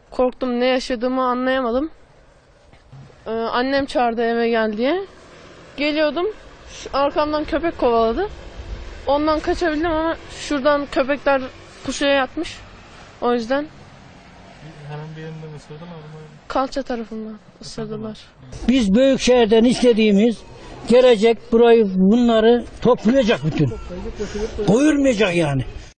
Korktum, ne yaşadığımı anlayamadım. Annem çağırdı eve gel diye. Geliyordum, arkamdan köpek kovaladı. Ondan kaçabildim ama şuradan köpekler kuşaya yatmış. O yüzden Hemen bir yerinden ısırdılar mı? kalça tarafından ısırdılar. Biz Büyükşehir'den istediğimiz gelecek burayı bunları toplayacak bütün. Doyurmayacak yani.